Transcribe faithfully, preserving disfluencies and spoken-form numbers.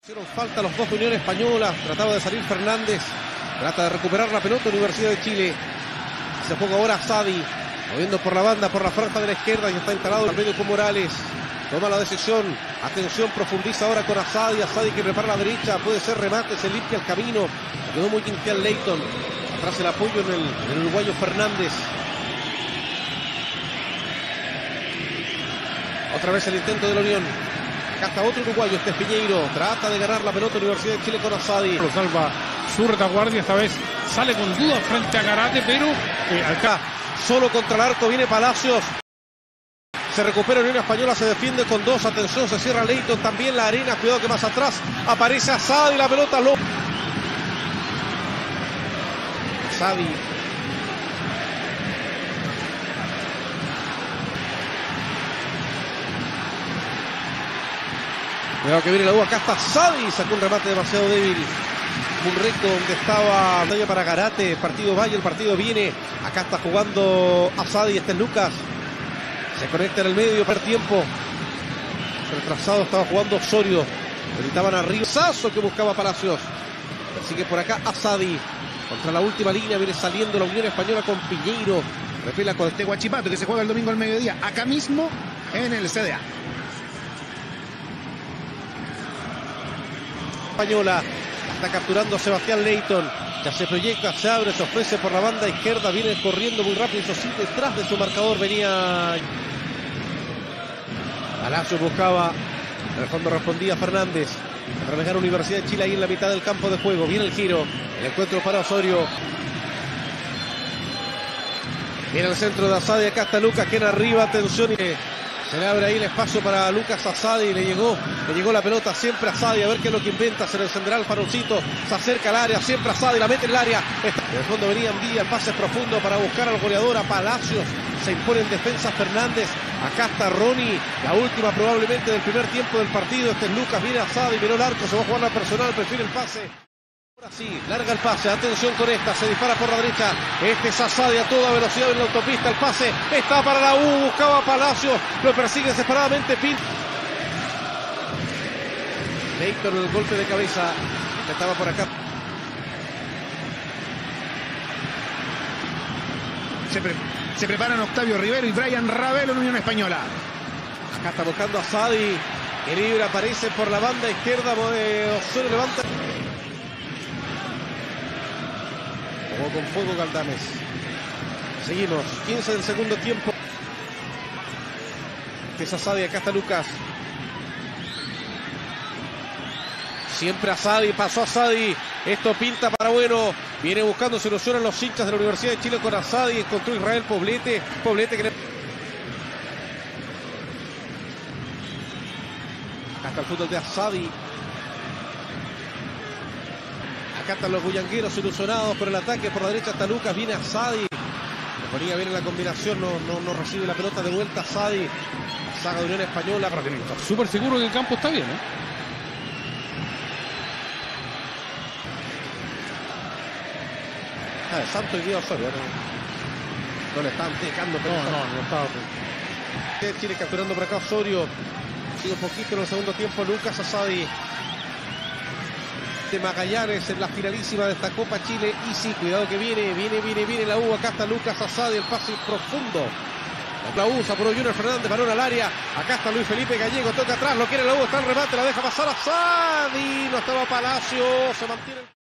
Hicieron falta los dos de Unión Española, trataba de salir Fernández, trata de recuperar la pelota Universidad de Chile. Se juega ahora Asadi, moviendo por la banda, por la franja de la izquierda, y está instalado al medio con Morales. Toma la decisión, atención, profundiza ahora con Asadi, Asadi que prepara la derecha, puede ser remate, se limpia el camino. Quedó muy inicial Leighton, atrás el apoyo en el, en el uruguayo Fernández. Otra vez el intento de la Unión. Acá está otro uruguayo, este es Piñeiro. Trata de ganar la pelota Universidad de Chile con Asadi. Lo salva su retaguardia, esta vez sale con dudas frente a Garate, pero eh, acá solo contra el arco viene Palacios. Se recupera Unión Española, se defiende con dos. Atención, se cierra Leighton, también la arena. Cuidado que más atrás aparece Asadi, la pelota lo... Asadi. Cuidado que viene la U, acá está Asadi, sacó un remate demasiado débil. Un recto donde estaba batalla para Garate, el partido vaya, el partido viene. Acá está jugando Asadi, este es Lucas. Se conecta en el medio, per tiempo. Retrasado estaba jugando Osorio. Gritaban arriba, Sazo que buscaba Palacios. Sigue por acá Asadi. Contra la última línea viene saliendo la Unión Española con Piñeiro. Repela con este Huachipato que se juega el domingo al mediodía, acá mismo en el C D A. Española, está capturando a Sebastián Leighton, ya se proyecta, se abre, se ofrece por la banda izquierda, viene corriendo muy rápido, eso sí, detrás de su marcador venía Palacios, buscaba, en el fondo respondía Fernández, para dejar Universidad de Chile ahí en la mitad del campo de juego, viene el giro, el encuentro para Osorio, viene el centro de Asadi, acá está Lucas, que en arriba, atención, y se le abre ahí el espacio para Lucas Asadi, le llegó, le llegó la pelota siempre Asadi, a ver qué es lo que inventa, se le encenderá el farolcito, se acerca al área, siempre Asadi, la mete en el área, en el fondo venía Envía, el pase profundo para buscar al goleador, a Palacios, se impone en defensa Fernández, acá está Ronnie, la última probablemente del primer tiempo del partido, este es Lucas, viene Asadi, miró el arco, se va a jugar la personal, prefiere el pase. Ahora sí, larga el pase, atención con esta, se dispara por la derecha, este es Asadi a toda velocidad en la autopista, el pase está para la U, buscaba a Palacios, lo persigue desesperadamente Pin. Leighton el golpe de cabeza, estaba por acá. Se, pre se preparan Octavio Rivero y Brian Ravelo en Unión Española. Acá está buscando a Asadi, que libre aparece por la banda izquierda, Osorio levanta. Jugó con fuego Galdames. Seguimos, quince del segundo tiempo. Este es Asadi, acá está Lucas. Siempre Asadi, pasó Asadi. Esto pinta para bueno. Viene buscando solución a los hinchas de la Universidad de Chile con Asadi. Encontró Israel Poblete. Poblete que le... Acá está el fútbol de Asadi. Acá están los bullangueros ilusionados por el ataque. Por la derecha está Lucas, viene Asadi. Le ponía bien en la combinación, no, no, no recibe la pelota de vuelta Asadi. Saga de Unión Española. está súper seguro que el campo está bien, ¿eh? Ah, el Santo y Dios Osorio. No, no le estaban picando. No, no, no estaba. Chile capturando por acá Osorio. Sigue un poquito en el segundo tiempo Lucas Asadi. De Magallanes en la finalísima de esta Copa Chile. Y sí, cuidado que viene, viene, viene, viene la U. Acá está Lucas Asadi, el pase profundo. La U, Sapuro Junior Fernández, balón al área. Acá está Luis Felipe Gallego, toca atrás, lo quiere la U, está el remate, la deja pasar Asadi. No estaba Palacio, se mantiene.